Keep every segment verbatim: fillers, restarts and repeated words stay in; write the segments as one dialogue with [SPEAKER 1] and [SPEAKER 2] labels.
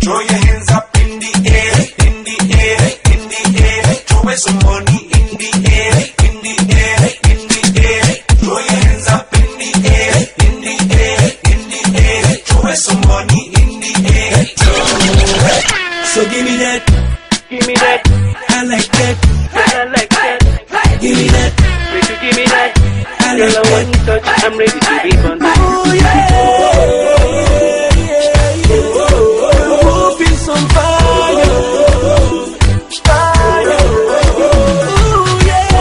[SPEAKER 1] Throw your hands up in the air, in the air, in the air. Throw away some money in the air, in the air, in the air. Throw your hands up in the air, in the air, in the air. Throw away some money in the air. So give me that,
[SPEAKER 2] Give me that,
[SPEAKER 1] I like that.
[SPEAKER 2] I like that.
[SPEAKER 1] Give me that,
[SPEAKER 2] Will you give me that?
[SPEAKER 1] I
[SPEAKER 2] Girl,
[SPEAKER 1] like
[SPEAKER 2] I want
[SPEAKER 1] that.
[SPEAKER 2] touch, I'm ready to be fun.
[SPEAKER 1] Oh yeah, yeah, yeah. Oh, feel some fire, fire. Oh yeah,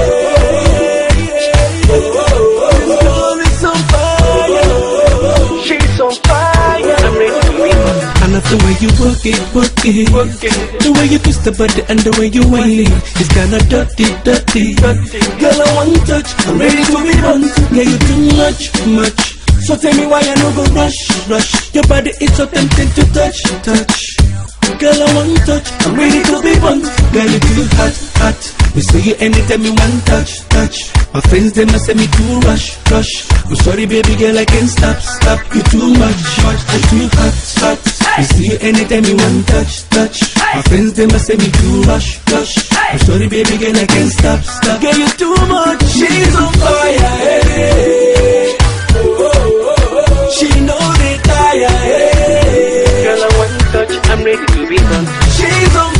[SPEAKER 1] yeah, yeah. This girl is on fire.
[SPEAKER 2] She's on fire, I'm ready to be fun.
[SPEAKER 1] I love the way you work it, work it,
[SPEAKER 2] Work it.
[SPEAKER 1] the way you twist the body and the way you whine it. It's kinda dirty, dirty. Girl, I want touch, I'm ready to be run. Yeah, you too much, much. So tell me why I no go rush, rush. Your body is so tempting to touch, touch. Girl, I want touch, I'm ready to be run. Girl, you too hot, hot. We see you anytime you want touch, touch. My friends them say me too rush, rush. I'm sorry, baby girl, I can't stop, stop. You too much, much. I'm too hot, hot. We see you anytime you want touch, touch. My friends them say me too rush, rush. I'm sorry, baby girl, I can't stop, stop. Girl, you too much. She's on fire, hey. Oh, oh, oh, oh. She know they tire, hey.
[SPEAKER 2] Girl, I want touch, I'm ready to be fun.
[SPEAKER 1] She's on